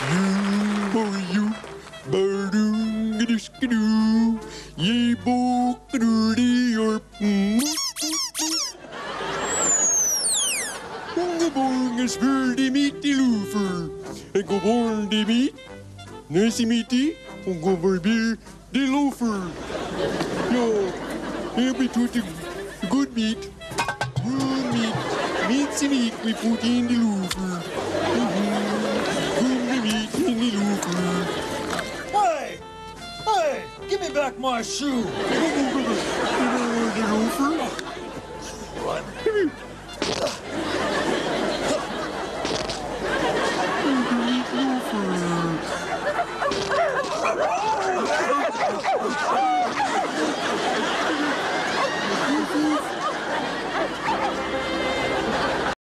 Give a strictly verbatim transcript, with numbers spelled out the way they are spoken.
How are you? Ba-doom, ga-dish-ga-doo. Yay, bo, ga-doo-dee, or Unga bong is voor de meat die loafer. En go born de meat. Nice meaty. Unga voor beer de loafer. Yo, here we put the good meat. Good meat. Meatsy meat we put in the loafer. Mm-hmm. Good meat in the loafer. Hey! Hey! Give me back my shoe! The loafer? What?